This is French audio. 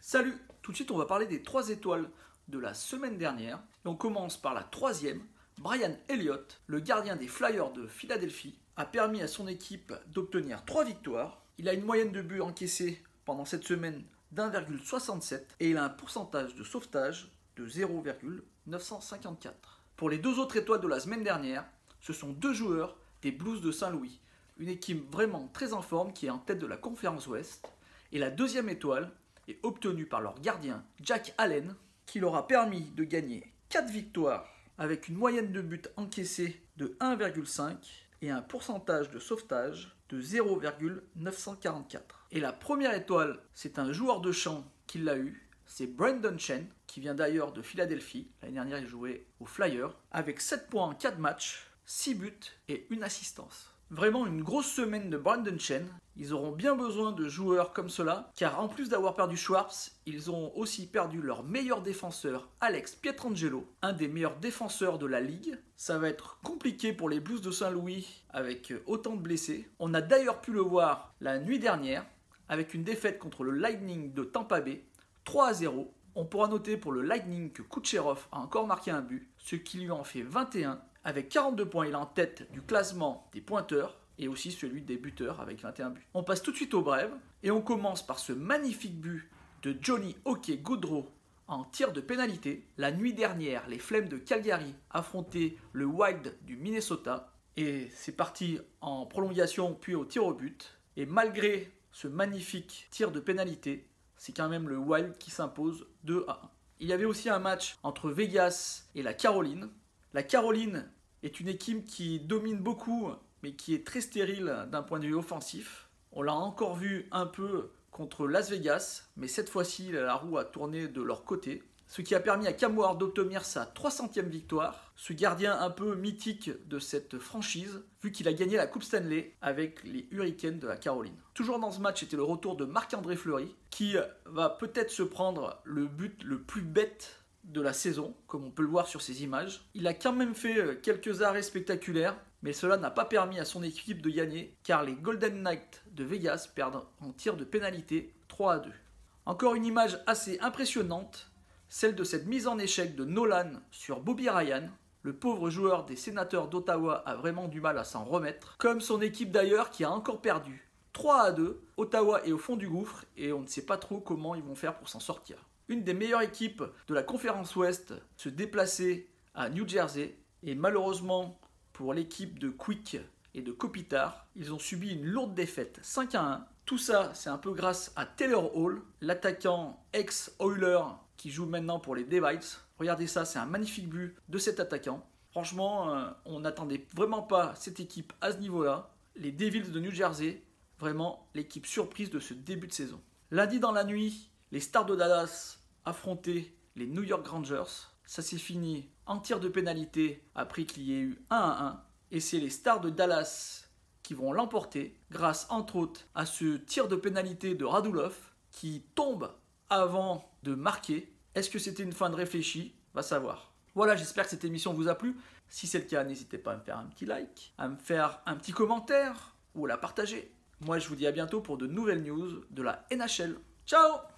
Salut! Tout de suite, on va parler des 3 étoiles de la semaine dernière. Et on commence par la troisième. Brian Elliott, le gardien des Flyers de Philadelphie, a permis à son équipe d'obtenir 3 victoires. Il a une moyenne de buts encaissés pendant cette semaine d'1,67 et il a un pourcentage de sauvetage de 0,954. Pour les 2 autres étoiles de la semaine dernière, ce sont 2 joueurs des Blues de Saint-Louis. Une équipe vraiment très en forme qui est en tête de la conférence Ouest. Et la deuxième étoile est obtenue par leur gardien Jack Allen, qui leur a permis de gagner 4 victoires avec une moyenne de buts encaissés de 1,5 et un pourcentage de sauvetage de 0,944. Et la première étoile, c'est un joueur de champ qui l'a eu, c'est Brandon Chen, qui vient d'ailleurs de Philadelphie. L'année dernière, il jouait aux Flyers, avec 7 points en 4 matchs, 6 buts et une assistance. Vraiment une grosse semaine de Brandon Chen. Ils auront bien besoin de joueurs comme cela, car en plus d'avoir perdu Schwartz, ils ont aussi perdu leur meilleur défenseur, Alex Pietrangelo, un des meilleurs défenseurs de la ligue. Ça va être compliqué pour les Blues de Saint-Louis avec autant de blessés. On a d'ailleurs pu le voir la nuit dernière, avec une défaite contre le Lightning de Tampa Bay, 3-0. On pourra noter pour le Lightning que Kucherov a encore marqué un but, ce qui lui en fait 21. Avec 42 points, il est en tête du classement des pointeurs et aussi celui des buteurs avec 21 buts. On passe tout de suite aux brèves et on commence par ce magnifique but de Johnny Hockey Gaudreau en tir de pénalité. La nuit dernière, les Flames de Calgary affrontaient le Wild du Minnesota et c'est parti en prolongation puis au tir au but. Et malgré ce magnifique tir de pénalité, c'est quand même le Wild qui s'impose 2-1. Il y avait aussi un match entre Vegas et la Caroline. La Caroline est une équipe qui domine beaucoup, mais qui est très stérile d'un point de vue offensif. On l'a encore vu un peu contre Las Vegas, mais cette fois-ci, la roue a tourné de leur côté. Ce qui a permis à Cam Ward d'obtenir sa 300e victoire. Ce gardien un peu mythique de cette franchise, vu qu'il a gagné la Coupe Stanley avec les Hurricanes de la Caroline. Toujours dans ce match, c'était le retour de Marc-André Fleury, qui va peut-être se prendre le but le plus bête de la saison, comme on peut le voir sur ces images. Il a quand même fait quelques arrêts spectaculaires, mais cela n'a pas permis à son équipe de gagner, car les Golden Knights de Vegas perdent en tir de pénalité 3-2. Encore une image assez impressionnante, celle de cette mise en échec de Nolan sur Bobby Ryan. Le pauvre joueur des Sénateurs d'Ottawa a vraiment du mal à s'en remettre, comme son équipe d'ailleurs qui a encore perdu 3-2. Ottawa est au fond du gouffre et on ne sait pas trop comment ils vont faire pour s'en sortir. Une des meilleures équipes de la conférence Ouest se déplaçait à New Jersey et malheureusement pour l'équipe de Quick et de Kopitar, ils ont subi une lourde défaite 5-1. Tout ça, c'est un peu grâce à Taylor Hall, l'attaquant ex-Oiler qui joue maintenant pour les Devils. Regardez ça, c'est un magnifique but de cet attaquant. Franchement, on n'attendait vraiment pas cette équipe à ce niveau-là. Les Devils de New Jersey, vraiment l'équipe surprise de ce début de saison. Lundi dans la nuit, les Stars de Dallas affrontaient les New York Rangers. Ça s'est fini en tir de pénalité après qu'il y ait eu 1-1. Et c'est les Stars de Dallas qui vont l'emporter grâce entre autres à ce tir de pénalité de Radulov qui tombe avant de marquer. Est-ce que c'était une fin de réfléchie? Va savoir. Voilà, j'espère que cette émission vous a plu. Si c'est le cas, n'hésitez pas à me faire un petit like, à me faire un petit commentaire ou à la partager. Moi, je vous dis à bientôt pour de nouvelles news de la NHL. Ciao!